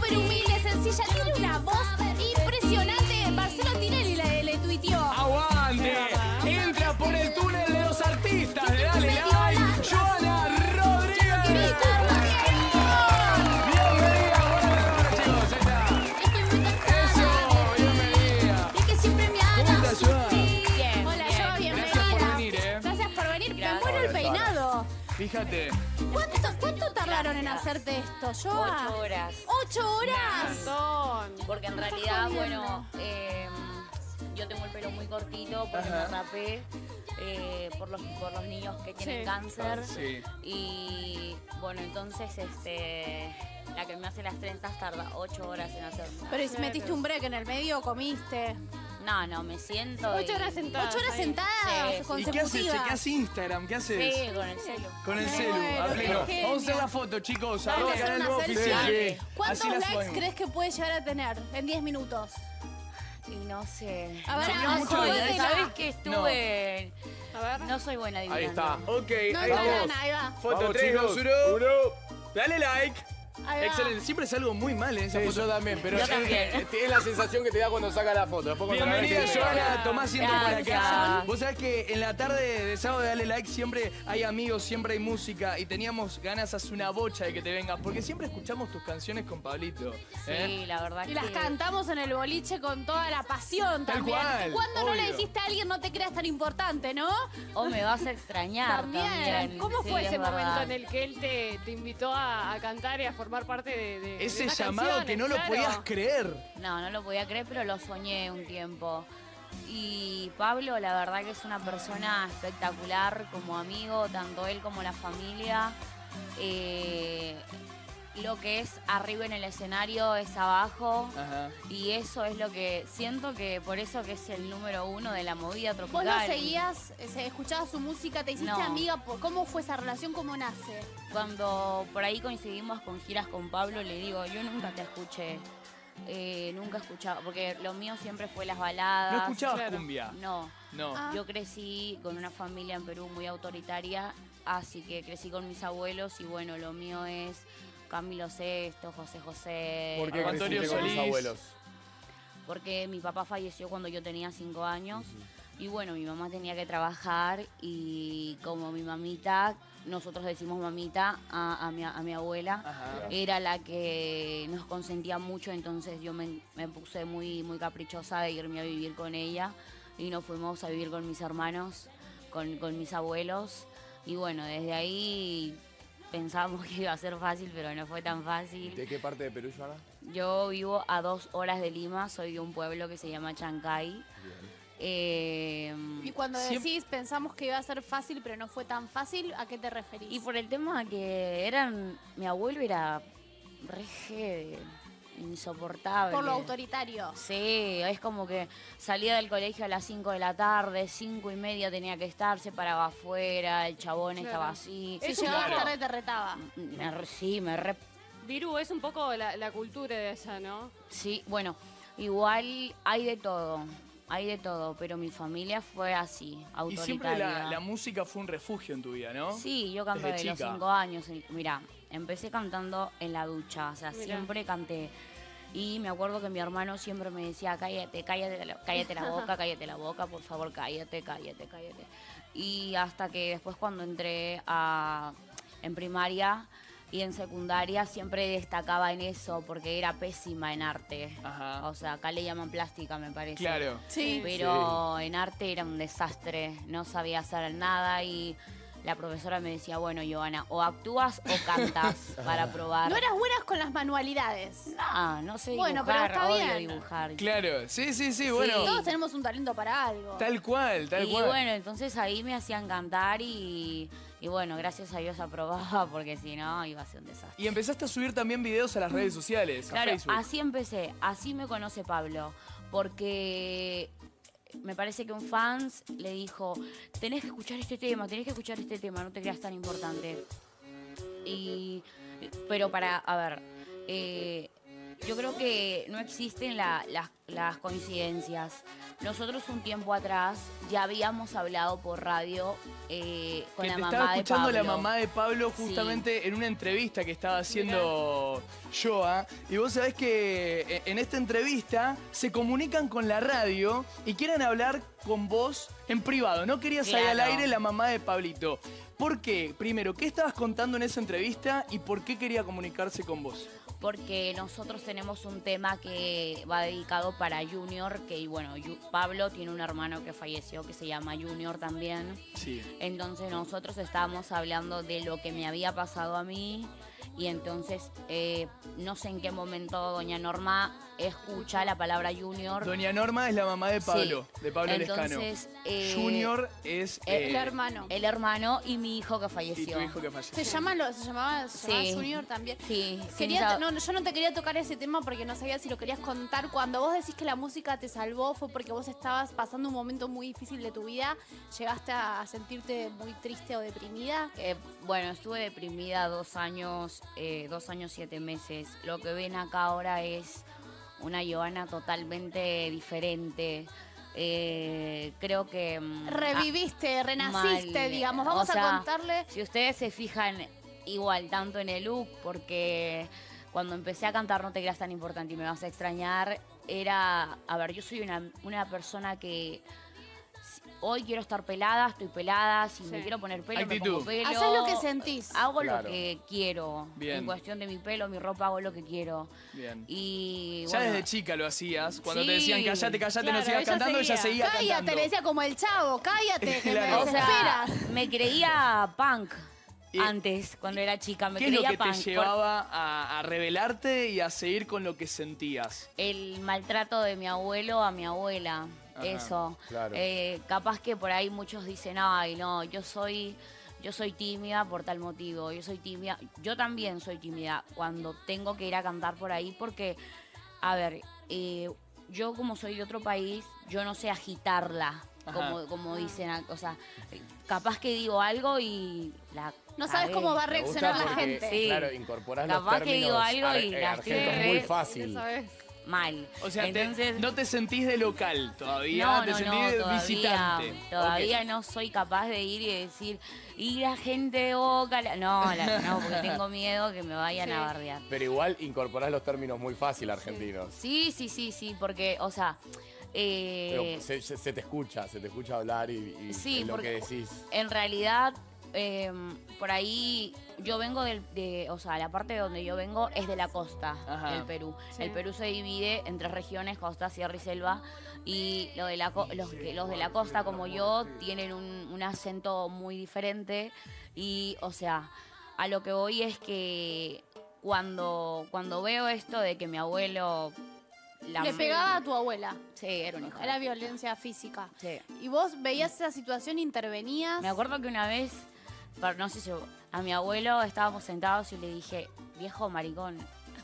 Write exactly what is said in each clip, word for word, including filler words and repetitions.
súper humilde, sencilla, tiene una voz impresionante. Marcelo Tinelli le, le tuiteó. ¡Aguante! Entra por el túnel de los artistas de Dale Like, Joana Rodríguez. Bienvenida, buenas noches, chicos, ahí está. Estoy muy cansada. Eso, bienvenida. Es que siempre me hagas ¿Cómo estás, Joa? sufrir. Bien, Hola, bien. Joa, bienvenida. Gracias por venir, eh. Gracias por venir. Me Gracias. muero el peinado. Fíjate, ¿Cuánto, cuánto tardaron en Gracias. hacerte esto, Joa? Ocho horas. ¿Ocho horas? Montón. Porque en Me estás realidad, jodiendo. bueno, eh, yo tengo el pelo muy cortito porque Ajá. me rapé eh, por, los, por los niños que tienen Sí. cáncer. sí. Y bueno, entonces este la que me hace las trenzas tarda ocho horas en hacerme. Pero ¿y si metiste un break en el medio o comiste? No, no, me siento. Ocho y- horas sentadas. ¿Ocho horas ahí. sentadas Sí. ¿Y qué haces? consecutivas? ¿Chequeás Instagram? ¿Qué haces? Sí, con el celu. Con el Me celu, muero, a qué pleno. genio. Vamos a hacer la foto, chicos. Dale, Arroba hacer Canal una Nuevo selfie. Oficial. Dale. Así ¿Cuántos la likes subimos. crees que puede llegar a tener en diez minutos? Y no sé. A ver, no, ah, no mucho soy, like. ¿sabes que estuve? A ver. No soy buena adivinando. Ahí está. Ok, No, ahí no, vamos. no, ahí va. Foto Vamos, tres, chicos. dos, uno. Dale like. Ahí va. Excelente. Siempre salgo muy mal en esa Sí, foto. yo también, pero Yo es, también. es- es la sensación que te da cuando saca la foto. Después cuando la ves, Bienvenida, te- Joana. Tomás asiento por acá. Gracias. Vos sabés que en la tarde de sábado de Dale Like siempre hay amigos, siempre hay música y teníamos ganas hace una bocha de que te vengas porque siempre escuchamos tus canciones con Pablito. ¿eh? Sí, la verdad Y que... las cantamos en el boliche con toda la pasión Tal también. cual, ¿Cuándo no le obvio. dijiste a alguien no te creas tan importante, no? O me vas a extrañar También. también. ¿Cómo Sí, fue es ese verdad. momento en el que él te, te invitó a, a cantar y a formar parte de, de de Ese esas llamado canciones? que no lo Claro. podías creer. No, no lo podía creer, pero lo soñé un tiempo. Y Pablo, la verdad que es una persona espectacular como amigo, tanto él como la familia. Eh, lo que es arriba en el escenario es abajo. Ajá. Y eso es lo que siento que por eso que es el número uno de la movida ¿Vos tropical. lo seguías, eh, se- escuchabas su música, te hiciste No. amiga? por- ¿Cómo fue esa relación? ¿Cómo nace? Cuando por ahí coincidimos con giras con Pablo, le digo, yo nunca te escuché, eh, nunca escuchaba, porque lo mío siempre fue las baladas. ¿No escuchabas claro. cumbia? No, No. Ah. yo crecí con una familia en Perú muy autoritaria, así que crecí con mis abuelos y bueno, lo mío es Camilo Sesto, José José. ¿Por qué Antonio creciste con tus Solís. abuelos? Porque mi papá falleció cuando yo tenía cinco años y bueno, mi mamá tenía que trabajar y como mi mamita, nosotros decimos mamita a, a mi, a mi abuela, Ajá. era la que nos consentía mucho, entonces yo me, me puse muy, muy caprichosa de irme a vivir con ella y nos fuimos a vivir con mis hermanos, con, con mis abuelos y bueno, desde ahí pensamos que iba a ser fácil, pero no fue tan fácil. ¿De qué parte de Perú, Joana? Yo vivo a dos horas de Lima, soy de un pueblo que se llama Chancay. Eh, Y cuando Siempre- decís pensamos que iba a ser fácil, pero no fue tan fácil, ¿a qué te referís? y por el tema que eran, mi abuelo era re jede, insoportable. Por lo autoritario. Sí, es como que salía del colegio a las cinco de la tarde, cinco y media tenía que estar, se paraba afuera, el chabón Claro. estaba así. Si Es llegabas claro. tarde te retaba. Me re- sí, me re... Viru, es un poco la, la cultura de allá, ¿no? Sí, bueno, igual hay de todo, hay de todo, pero mi familia fue así, Y autoritaria. siempre la, la música fue un refugio en tu vida, ¿no? Sí, yo canto Desde desde los chica. cinco años. El- Mira, empecé cantando en la ducha, o sea, Mirá. siempre canté. Y me acuerdo que mi hermano siempre me decía, cállate, cállate, la- cállate la boca, cállate la boca, por favor, cállate, cállate, cállate. Y hasta que después cuando entré a, en primaria y en secundaria siempre destacaba en eso porque era pésima en arte. Ajá. O sea, acá le llaman plástica, me parece. Claro. Sí. Pero en arte era un desastre, no sabía hacer nada y la profesora me decía, bueno, Joana, o actúas o cantas para probar. No eras buenas con las manualidades. No, no sé Bueno, pero dibujar, está odio bien. dibujar. Claro, sí, sí, sí, bueno. Todos tenemos un talento para algo. Tal cual, tal y cual. bueno, entonces ahí me hacían cantar y, y bueno, gracias a Dios aprobaba porque si no iba a ser un desastre. Y empezaste a subir también videos a las redes sociales, a Claro, Facebook. así empecé, así me conoce Pablo, porque me parece que un fans le dijo, tenés que escuchar este tema, tenés que escuchar este tema, no te creas tan importante. Y, pero para, a ver, eh, yo creo que no existen la- las- las coincidencias. nosotros un tiempo atrás ya habíamos hablado por radio eh, con que la te mamá estaba de escuchando Pablo. la mamá de Pablo Sí. justamente en una entrevista que estaba haciendo Joa. Y vos sabés que en esta entrevista se comunican con la radio y quieren hablar con vos en privado. No quería salir al Claro. aire la mamá de Pablito. ¿Por qué? Primero, ¿qué estabas contando en esa entrevista y por qué quería comunicarse con vos? Porque nosotros tenemos un tema que va dedicado para Junior, que bueno, Yu- Pablo tiene un hermano que falleció que se llama Junior también. Sí. Entonces nosotros estábamos hablando de lo que me había pasado a mí y entonces eh, no sé en qué momento doña Norma escucha la palabra Junior. Doña Norma es la mamá de Pablo, Sí. de Pablo Entonces, Lescano. eh, Junior es eh, El hermano. el hermano y mi hijo que y falleció. tu hijo que falleció. Se llama, lo, se llamaba, se llamaba Sí. Junior también. Sí, Quería, sí, no, yo no te quería tocar ese tema porque no sabía si lo querías contar. Cuando vos decís que la música te salvó fue porque vos estabas pasando un momento muy difícil de tu vida. ¿Llegaste a sentirte muy triste o deprimida? Eh, bueno, estuve deprimida dos años, eh, dos años, siete meses. Lo que ven acá ahora es una Joana totalmente diferente. Eh, creo que... mm, Reviviste, renaciste, mal. digamos. O Vamos sea, a contarle. Si ustedes se fijan igual tanto en el look, porque cuando empecé a cantar No te creas tan importante y me vas a extrañar, era, a ver, yo soy una, una persona que si- hoy quiero estar pelada, estoy pelada, si me Sí. quiero poner pelo, Actitud. me pongo pelo. Hacés lo que sentís. Hago Claro. lo que quiero. Bien. En cuestión de mi pelo, mi ropa, hago lo que quiero. Bien. Y Ya bueno, desde chica lo hacías. Cuando Sí. te decían callate, callate, no Claro, sigas ella cantando, ella seguía. seguía Cállate, cantando. le decía como el chavo, cállate, que Claro. me o sea, desesperas. me creía punk Y- antes, cuando era chica. Me ¿Qué es lo creía que te punk. Por- llevaba a, a revelarte y a seguir con lo que sentías? El maltrato de mi abuelo a mi abuela, Ajá, eso. claro. Eh, capaz que por ahí muchos dicen, ay, no, yo soy, yo soy tímida por tal motivo, yo soy tímida. Yo también soy tímida cuando tengo que ir a cantar por ahí porque, a ver, eh, yo como soy de otro país, yo no sé agitarla, Ajá. como, como dicen, a- o sea, eh, capaz que digo algo y la No sabes cagué. cómo va a Me gusta reaccionar la porque, gente. Sí. Claro, incorporás los Capaz que términos digo algo ar- y eh, la argentos estoy muy re- fácil. Ya sabes. Mal. O sea, te- Entonces, no te sentís de local todavía, no, te no, sentís no, de todavía, visitante. todavía Ok. no soy capaz de ir y decir, y la gente de Boca, la-". no, la- no, porque tengo miedo que me vayan Sí. a bardear. Pero igual incorporás los términos muy fácil argentinos. Sí, sí, sí, sí, porque, o sea, eh, Pero se, se- se te escucha, se te escucha hablar y, y sí, es lo porque que decís. en realidad, eh, por ahí, yo vengo del, de, o sea, la parte de donde yo vengo es de la costa Ajá. del Perú. Sí. El Perú se divide en tres regiones, costa, sierra y selva, y lo de la, co- los, que, los de la costa, como yo, tienen un, un acento muy diferente, y, o sea, a lo que voy es que cuando, cuando veo esto de que mi abuelo... la- Le pegaba a tu abuela. Sí, era un hijo. Era violencia física. Sí. Y vos veías esa situación, intervenías. Me acuerdo que una vez, pero no sé si a mi abuelo estábamos sentados y le dije, viejo maricón.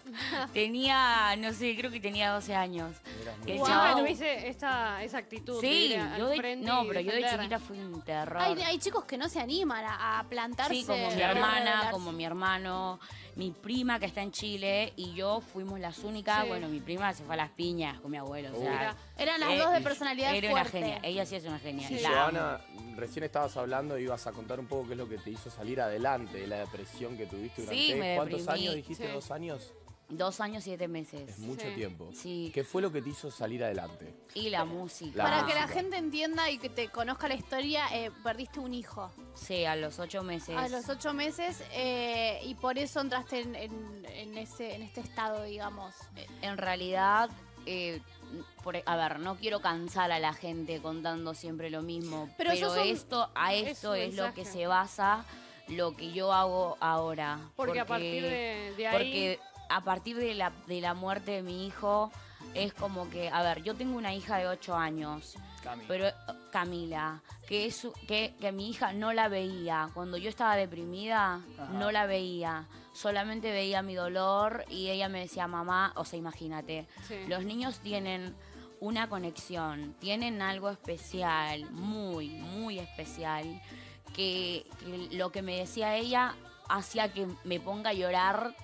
Tenía, no sé, creo que tenía doce años. Eras muy- Que el Wow. chabón- Tuviste esta, esa actitud. de Sí, ir a- yo al de, frente no, y pero yo de defender. chiquita fui un terror. Hay, hay chicos que no se animan a, a plantarse. Sí, como mi a hermana, rebelarse. como mi hermano, mi prima que está en Chile y yo fuimos las únicas. Sí. Bueno, mi prima se fue a las piñas con mi abuelo. O Uh. sea, Mira. Eran las Eh, dos de personalidad era una fuerte. genia. Ella sí es una genia. Sí, la amo. Joana, recién estabas hablando y ibas a contar un poco qué es lo que te hizo salir adelante de la depresión que tuviste durante Sí, me ¿cuántos deprimí. años dijiste? Sí. ¿Dos años? Dos años, siete meses. Es mucho Sí. tiempo. Sí. ¿Qué fue lo que te hizo salir adelante? Y la música. La Para que la música. gente entienda y que te conozca la historia, eh, perdiste un hijo Sí, a los ocho meses. a los ocho meses eh, y por eso entraste en, en- en ese, en este estado, digamos. En realidad, eh, por- a ver, no quiero cansar a la gente contando siempre lo mismo, Pero pero, sos un- esto, a es esto un es, lo que mensaje. se basa lo que yo hago ahora. Porque, a partir de, de ahí. porque a partir de la, de la muerte de mi hijo, es como que, a ver, yo tengo una hija de ocho años. Cami. Pero eh, Camila, que es su- que, que mi hija no la veía. Cuando yo estaba deprimida, Ajá. no la veía. Solamente veía mi dolor y ella me decía, mamá, o sea, imagínate, Sí. los niños tienen una conexión, tienen algo especial, muy, muy especial, que, que lo que me decía ella hacía que me ponga a llorar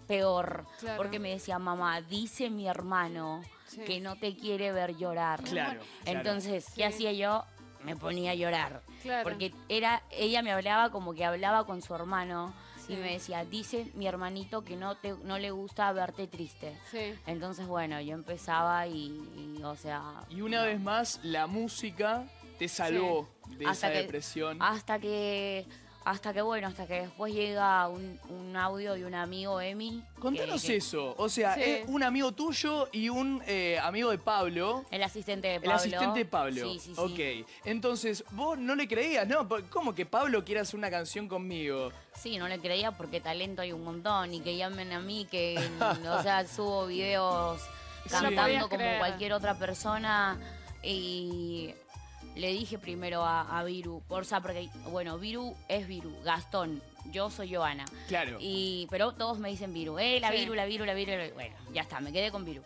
peor. Claro. Porque me decía, mamá, dice mi hermano Sí. que no te quiere ver llorar. Claro, Entonces, ¿qué Sí. hacía yo? Me ponía a llorar. Claro. Porque era, ella me hablaba como que hablaba con su hermano Sí. y me decía, dice mi hermanito que no te no le gusta verte triste. Sí. Entonces, bueno, yo empezaba y, y, o sea... Y una vez más, la música te salvó de Hasta esa que- depresión. Hasta que, hasta que bueno, hasta que después llega un, un audio de un amigo, Emi. Contanos que- que- eso. O sea, Sí. es un amigo tuyo y un eh, amigo de Pablo. El asistente de El Pablo. asistente de Pablo. Sí, sí, sí. Ok. Entonces, vos no le creías, ¿no? ¿Cómo que Pablo quiere hacer una canción conmigo? Sí, no le creía porque talento hay un montón y que llamen a mí, que, o sea, subo videos Sí. cantando podías como creer. cualquier otra persona y le dije primero a, a Viru, por, o sea, porque, bueno, Viru es Viru, Gastón, yo soy Joana. Claro. Y, pero todos me dicen Viru, eh, la Sí. Viru, la Viru, la Viru, la- bueno, ya está, me quedé con Viru.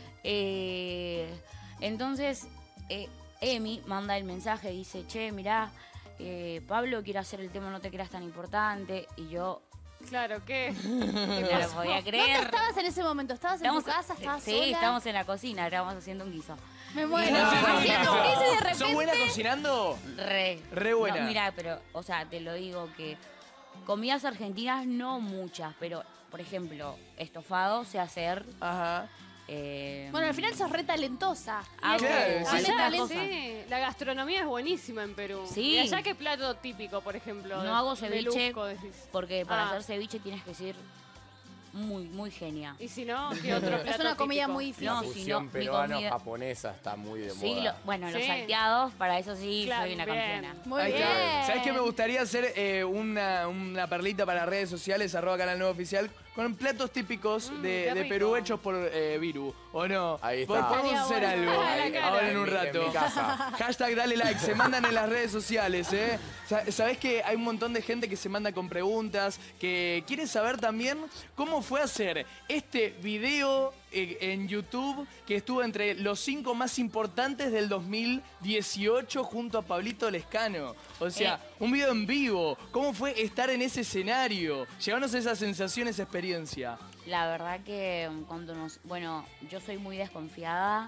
Eh, entonces, eh, Emi manda el mensaje, dice, che, mirá, eh, Pablo quiere hacer el tema No te creas tan importante, y yo Claro, ¿qué? no lo podía ¿Dónde creer. estabas en ese momento? ¿Estabas en Estamos- tu casa? ¿Estabas sí, sola? estábamos en la cocina, estábamos haciendo un guiso. Me muero. Ah, Haciendo un guiso y de repente... ¿Sos buena cocinando? Re. Re buena. No, mira, pero, o sea, te lo digo que comidas argentinas no muchas, pero, por ejemplo, estofado sé hacer. Ajá. eh, Bueno, al final sos re talentosa. hago Claro, sí. algunas Allá, cosas. sí, la gastronomía es buenísima en Perú. Sí. ¿Y allá qué plato típico, por ejemplo? No de- hago ceviche Melusco, decís. Porque para Ah. hacer ceviche tienes que ser muy, muy genia. Y si no, ¿qué otro plato Es una comida típico? muy difícil. No, La si fusión no, mi peruano-japonesa está muy de Sí, moda. lo- bueno, los Sí. salteados, para eso sí Claro, soy una bien. campeona. Muy Ahí bien. está. ¿Sabes qué me gustaría hacer? Eh, una, una perlita para redes sociales, arroba canal nuevo oficial, con platos típicos Mm, de, qué de rico. Perú hechos por eh, Viru, ¿o no? Ahí está. Pod- Podemos Estaría hacer bueno. algo A la cara. ahora en un mi- rato. En mi casa. Hashtag dale like, se mandan en las redes sociales, ¿eh? Sa- Sabés que hay un montón de gente que se manda con preguntas, que quiere saber también cómo fue hacer este video eh, en YouTube que estuvo entre los cinco más importantes del dos mil dieciocho junto a Pablito Lescano. O sea, un video en vivo. ¿Cómo fue estar en ese escenario? Llevarnos esa sensación, esa experiencia. La verdad que mm, cuando nos... Bueno, yo soy muy desconfiada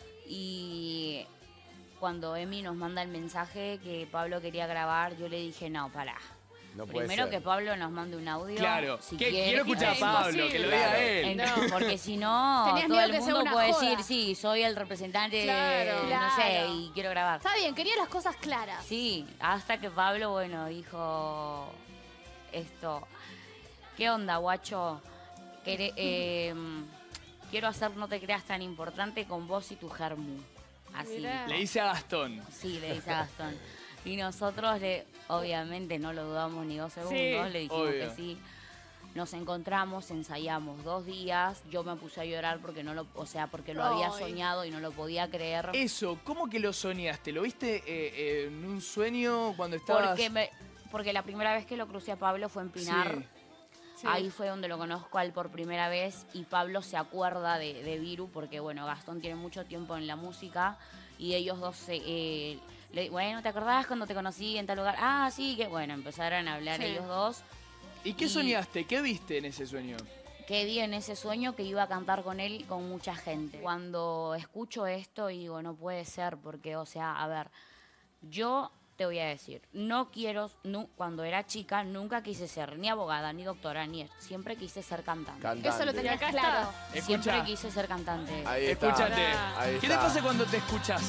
y cuando Emi nos manda el mensaje que Pablo quería grabar, yo le dije, no, pará. No puede Primero ser. que Pablo nos mande un audio. Claro. si ¿Qué- quiere. quiero escuchar a Es Pablo, que lo diga imposible. él. Ent- No. Porque si no, Tenías todo miedo el que sea mundo una puede joda. decir, sí, soy el representante, Claro. de, no sé, Claro. y quiero grabar. Está bien, quería las cosas claras. Sí, hasta que Pablo, bueno, dijo esto. ¿Qué onda, guacho? Quere- eh, quiero hacer No te creas tan importante con vos y tu germu. Así. Mirá. Le hice a Gastón. Sí, le dice a Gastón. Y nosotros, le, obviamente, no lo dudamos ni dos segundos, Sí. le dijimos Obvio. que sí. Nos encontramos, ensayamos dos días. Yo me puse a llorar porque no lo, o sea, porque lo había Ay. soñado y no lo podía creer. Eso, ¿cómo que lo soñaste? ¿Lo viste eh, eh, en un sueño cuando estabas...? Porque, me- porque la primera vez que lo crucé a Pablo fue en Pinar. Sí. Sí. Ahí fue donde lo conozco a él por primera vez y Pablo se acuerda de, de Viru porque, bueno, Gastón tiene mucho tiempo en la música y ellos dos, se, eh, le- bueno, ¿te acordás cuando te conocí en tal lugar? Ah, sí, que bueno, empezaron a hablar Sí. ellos dos. ¿Y qué Y- soñaste? ¿Qué viste en ese sueño? Que vi en ese sueño que iba a cantar con él y con mucha gente. Cuando escucho esto y digo, no puede ser porque, o sea, a ver, yo te voy a decir, no quiero, nu- cuando era chica, nunca quise ser ni abogada, ni doctora, ni esto. Siempre quise ser cantante. Cantante. Eso lo Y tenías acá claro. estás. Siempre Escucha, quise ser cantante. Ahí está. escúchate. Ahí ¿Qué te está. pasa cuando te escuchas?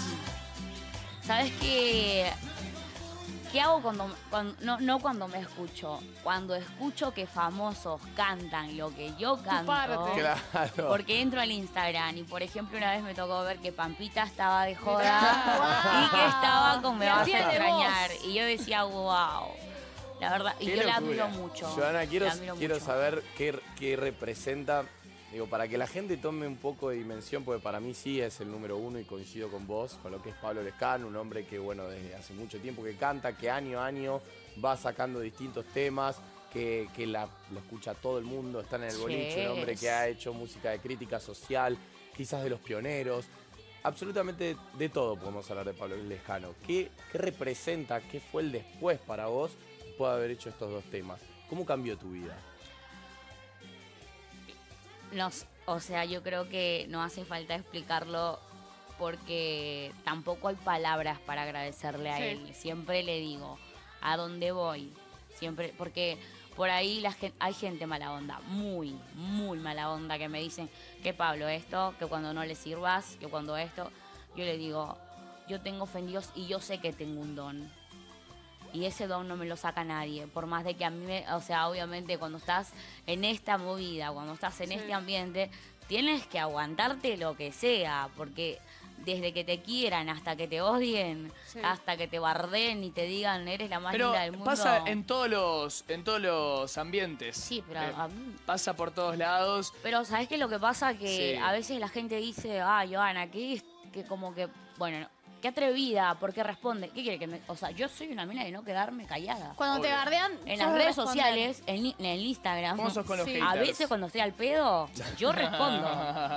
¿Sabes qué? ¿Qué hago cuando, cuando no, no cuando me escucho? Cuando escucho que famosos cantan lo que yo canto. parte. Claro. Porque entro al Instagram y, por ejemplo, una vez me tocó ver que Pampita estaba de joda Mirá. y que estaba con Me Y vas a hacía de extrañar. voz. Y yo decía, wow. La verdad, y Qué yo la locura. admiro mucho. Joana, quiero, la admiro quiero mucho. saber qué, qué representa, digo, para que la gente tome un poco de dimensión, porque para mí sí es el número uno y coincido con vos, con lo que es Pablo Lescano, un hombre que, bueno, desde hace mucho tiempo que canta, que año a año va sacando distintos temas, que, que la, lo escucha todo el mundo, está en el Sí. boliche, un hombre que ha hecho música de crítica social, quizás de los pioneros. Absolutamente de todo podemos hablar de Pablo Lescano. ¿Qué, qué representa, qué fue el después para vos después de haber hecho estos dos temas? ¿Cómo cambió tu vida? Nos, o sea, yo creo que no hace falta explicarlo porque tampoco hay palabras para agradecerle a Sí. él. Siempre le digo, ¿a dónde voy? Siempre, porque por ahí la gen- hay gente mala onda, muy, muy mala onda, que me dicen que Pablo esto, que cuando no le sirvas, que cuando esto, yo le digo, yo tengo ofendidos y yo sé que tengo un don. Y ese don no me lo saca nadie, por más de que a mí, me, o sea, obviamente cuando estás en esta movida, cuando estás en Sí. este ambiente, tienes que aguantarte lo que sea, porque desde que te quieran hasta que te odien, Sí. hasta que te barden y te digan eres la más Pero linda del mundo. pasa en todos los, en todos los ambientes. Sí, pero Eh, a mí- pasa por todos lados. Pero ¿sabes qué es lo que pasa? Que Sí. a veces la gente dice, ah, Johanna, que es que como que, bueno, no, qué atrevida, porque responde. ¿Qué quiere que me...? O sea, yo soy una mina de no quedarme callada. Cuando te Obvio. bardean, En sos las de redes responder. sociales, en, en el Instagram, ¿Cómo sos con los Sí. a haters? veces cuando estoy al pedo, yo respondo.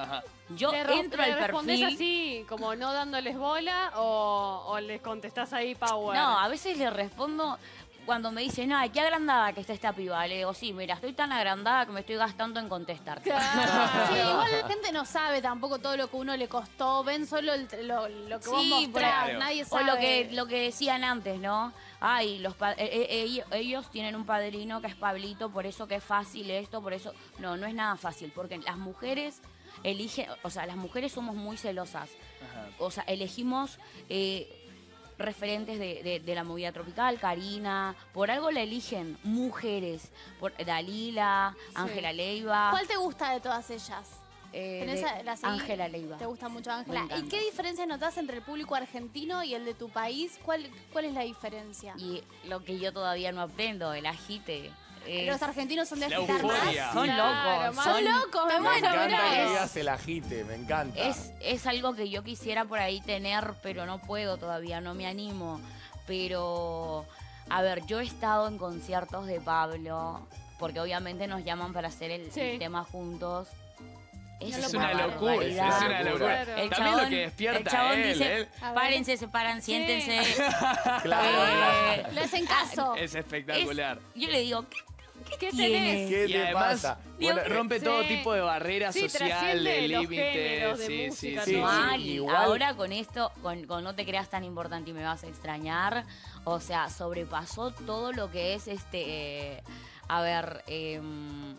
Yo ¿Le, ro- entro le al respondés perfil. así, como no dándoles bola, o, o les contestás ahí power? No, a veces le respondo cuando me dicen, ay, qué agrandada que está esta piba. Le digo, sí, mira, estoy tan agrandada que me estoy gastando en contestarte. Claro. Sí, igual la gente no sabe tampoco todo lo que uno le costó. Ven solo el- lo, lo que vos Sí, mostrás. claro. Nadie O sabe. lo que, lo que decían antes, ¿no? Ay, los pa- eh, eh, ellos, ellos tienen un padrino que es Pablito, por eso que es fácil esto, por eso... No, no es nada fácil, porque las mujeres eligen... O sea, las mujeres somos muy celosas. Ajá. O sea, elegimos eh, referentes de, de- de la movida tropical, Karina, por algo la eligen mujeres, por Dalila, Ángela Leiva. ¿Cuál te gusta de todas ellas? eh, ¿Tenés de- a- la seguí? Ángela Leiva. ¿Te gusta mucho Me Ángela? ¿Y encanta. qué diferencia notás entre el público argentino y el de tu país? ¿Cuál, cuál es la diferencia? Y lo que yo todavía no aprendo, el agite. es- Los argentinos son de La agitar más. euforia. Son Claro, locos, más son Son locos, me Me muero, encanta mirá. que es- digas el agite, me encanta. Es, es algo que yo quisiera por ahí tener, pero no puedo todavía, no me animo. Pero, a ver, yo he estado en conciertos de Pablo, porque obviamente nos llaman para hacer el, Sí. el tema juntos. Es Es una una locura, es barbaridad. una locura. Claro. El También lo chabón- que despierta el chabón él, dice, él. A ver. párense, se paran, siéntense. Claro, Eh, Le hacen caso. Es espectacular. es- yo le digo, ¿qué, qué, ¿Qué tiene? tenés? ¿Qué Y te además pasa? Digo, bueno, rompe sí. todo tipo de barreras Sí, sociales, trasciende los límites. géneros de Sí, sí, música, sí, Sí, sí. Mal. igual- Ahora con esto, con, con No te creas tan importante y me vas a extrañar, o sea, sobrepasó todo lo que es este, eh, a ver, em,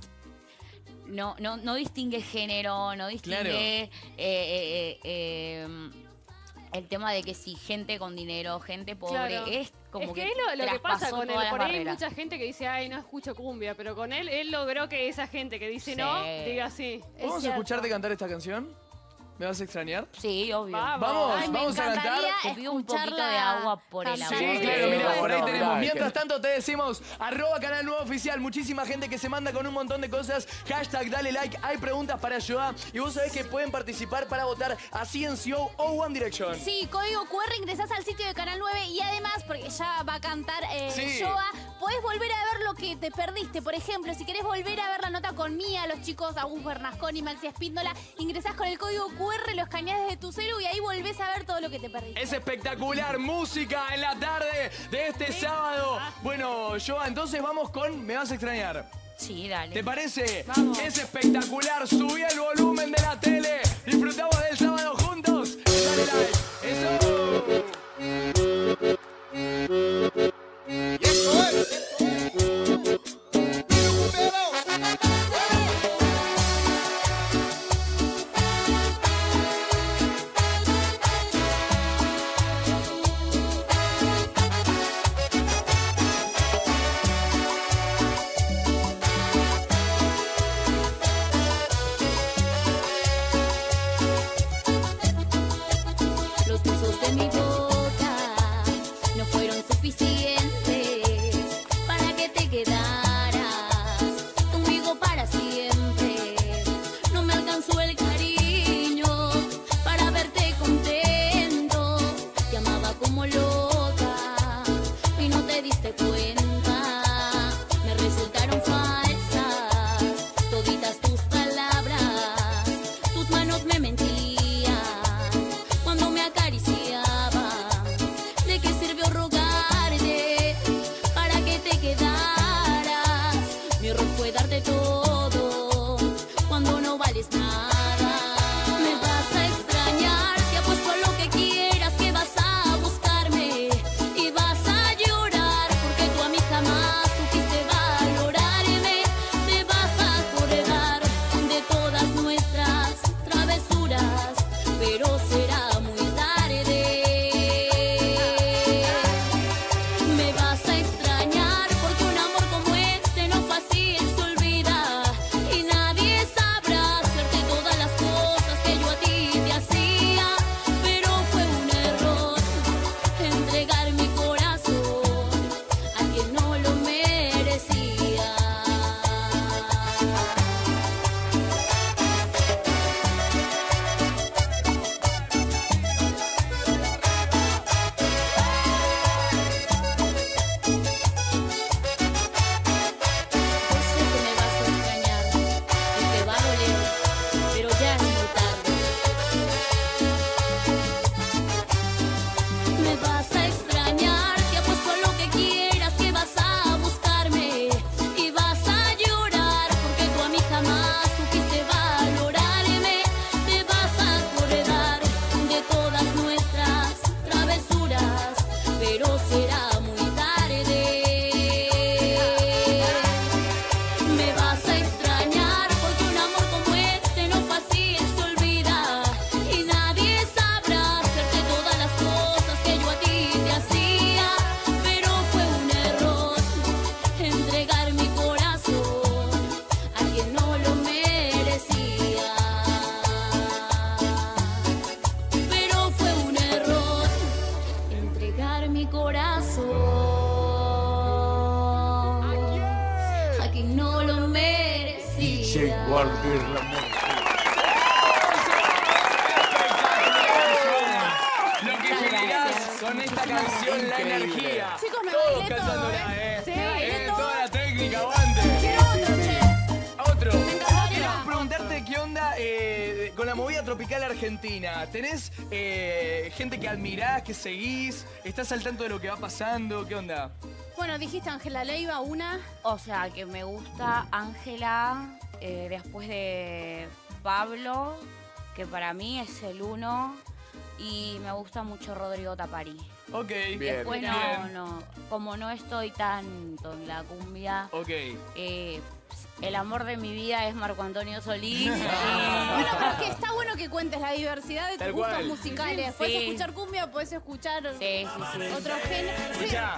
no, no, no distingue género, no distingue Claro. eh, eh, eh, em, el tema de que si gente con dinero, gente pobre, Claro. es como es que, que, es lo, lo que pasa traspasó con él. todas las Por ahí hay barreras. mucha gente que dice, ay, no escucho cumbia, pero con él, él logró que esa gente que dice Sí. no, diga sí. ¿Vamos a cierto. escucharte cantar esta canción? ¿Me vas a extrañar? Sí, obvio. Vamos. Vamos, Ay, me vamos a cantar. encantaría Te pido un poquito escucharla de agua por el cantar. Sí, amor. claro, mira, por ahí No, tenemos. no, Mientras que- tanto te decimos, arroba canal nuevo oficial, muchísima gente que se manda con un montón de cosas, hashtag dale like, hay preguntas para Joa y vos sabés que pueden participar para votar a C N C O o One Direction. Sí, código cu erre, ingresás al sitio de Canal nueve y además, porque ya va a cantar eh, Sí. Joa, podés volver a ver lo que te perdiste. Por ejemplo, si querés volver a ver la nota con Mía, los chicos Agus Bernasconi y Maxi Espíndola, ingresás con el código cu erre, lo escaneás desde tu celu y ahí volvés a ver todo lo que te perdiste. Es espectacular, música en la tarde de este sábado. Bueno, Joa, entonces vamos con Me vas a extrañar. Sí, dale. ¿Te parece? Vamos. Es espectacular, subí el volumen de la tele, disfrutamos del sábado juntos. Dale like. Eso. Los besos de mi voz compartir la Lo que generás con esta canción, la energía. Chicos, me Todos bailé todo, cantándola, ¿eh? ¿eh? Sí, me bailé Eh, todo. Toda la técnica, aguante. Quiero otro, che. Otro. Me encantaría. Quiero preguntarte qué onda eh, con la movida tropical argentina. ¿Tenés eh, gente que admirás, que seguís? ¿Estás al tanto de lo que va pasando? ¿Qué onda? Bueno, dijiste Ángela Leiva, una. O sea, que me gusta Ángela, eh, después de Pablo, que para mí es el uno, y me gusta mucho Rodrigo Tapari. Ok. Bien. Después no, Bien. no, como no estoy tanto en la cumbia, Ok. eh, el amor de mi vida es Marco Antonio Solís. Bueno, y- pero es que está bueno que cuentes la diversidad de Tal tus gustos cual. musicales. Sí. Puedes escuchar cumbia, puedes escuchar Sí, sí, sí. otro género. Sí. Escuchá.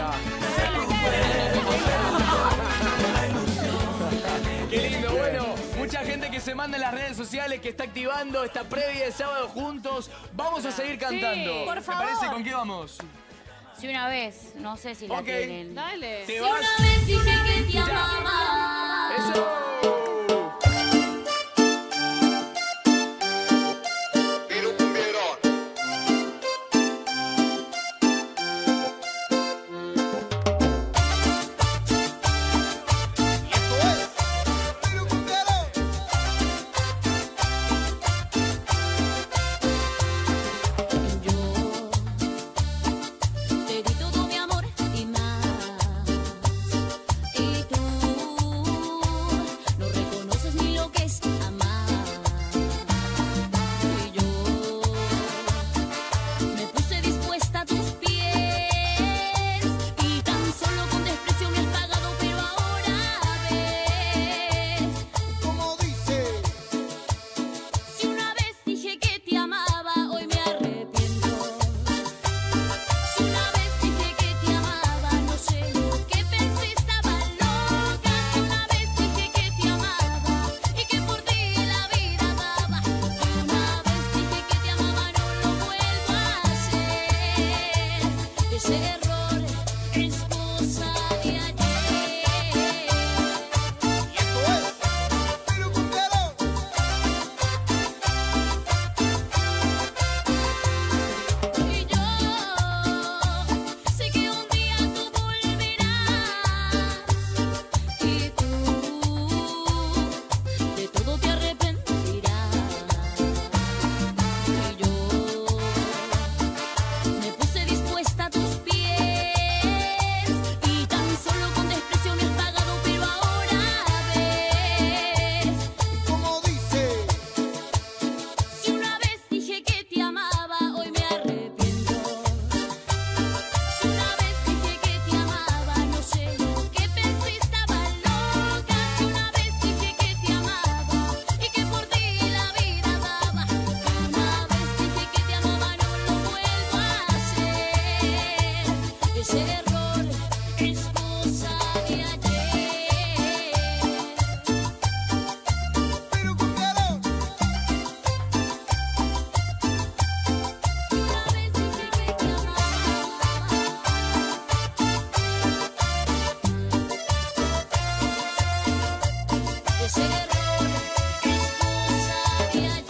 Qué lindo, bueno, mucha gente que se manda en las redes sociales, que está activando esta previa de sábado juntos. Vamos a seguir cantando. por ¿Te favor. parece con qué vamos? Si una vez, no sé si la Ok. tienen. Dale. ¿Te vas? vez dije que te amaba. ¡Eso! Te di todo mi amor y más. Y tú no reconoces ni lo que es amar. Y yo me puse dispuesta a tus pies. Y tan solo con desprecio me has pagado, pero ahora ves. Como dice, Si una vez dije que te amaba, hoy me arrepiento. Si una vez dije que te amaba, no sé lo que pensé, estaba loca. Si una vez dije que te amaba y que por ti la vida daba. Si una vez dije que te amaba, no lo vuelvo a hacer. Ese error es cosa de ayer. esto es, pero cumbiero. Y yo sé que un día tú volverás y tú de todo te arrepentirás. Y yo me puse dispuesta a tus pies y tan solo con desprecio me has pagado, pero ahora ves. Como dice, Si una vez dije que te amaba, hoy me arrepiento. Si una vez dije que te amaba, no sé lo que pensé, estaba loca. Si una vez dije que te amaba y que por ti la vida daba. Si una vez dije que te amaba, no lo vuelvo a hacer. Ese error es cosa de ayer. pero cumbiero. Una vez dije que te amaba. Ese error es cosa de ayer.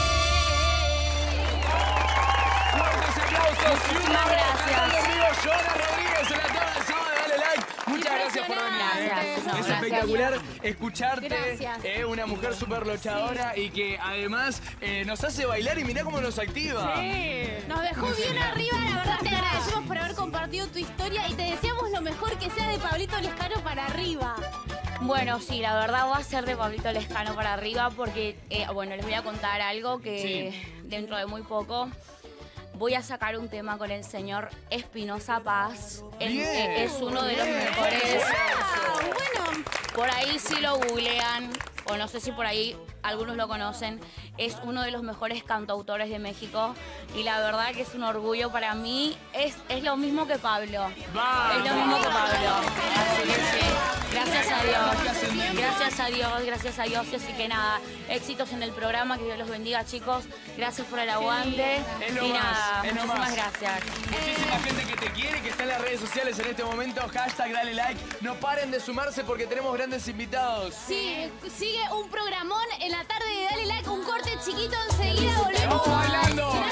Fuertes aplausos. Muchísimas gracias. Conmigo, Joana Rodríguez en la tarde de sábado. Dale like. Muchas gracias por venir. ¿eh? Gracias, no, Es gracias. espectacular escucharte. Gracias. eh, una mujer súper luchadora y que además eh, nos hace bailar y mirá cómo nos activa. Sí. Nos dejó bien arriba, la verdad. Te agradecemos por haber compartido tu historia y te deseamos lo mejor que sea de Pablito Lescano para arriba. Bueno, sí, la verdad va a ser de Pablito Lescano para arriba porque, eh, bueno, les voy a contar algo que dentro de muy poco voy a sacar un tema con el señor Espinosa Paz. Es, Bien. es uno de los mejores. Ah, bueno, Por ahí si lo googlean, o no sé si por ahí algunos lo conocen, es uno de los mejores cantautores de México y la verdad que es un orgullo para mí. Es, es lo mismo que Pablo. Vamos. Es lo mismo que Pablo. Así que sí, gracias a Dios. Gracias a Dios, gracias a Dios. Así que nada, éxitos en el programa, que Dios los bendiga, chicos. Gracias por el aguante. Es lo Y más, nada, es lo muchísimas más. gracias. Muchísima gente que te quiere, que está en las redes sociales en este momento. Hashtag dale like. No paren de sumarse porque tenemos grandes grandes invitados. Sí, sigue un programón en la tarde de Dale Like, un corte chiquito, enseguida volvemos. ¡Vamos bailando!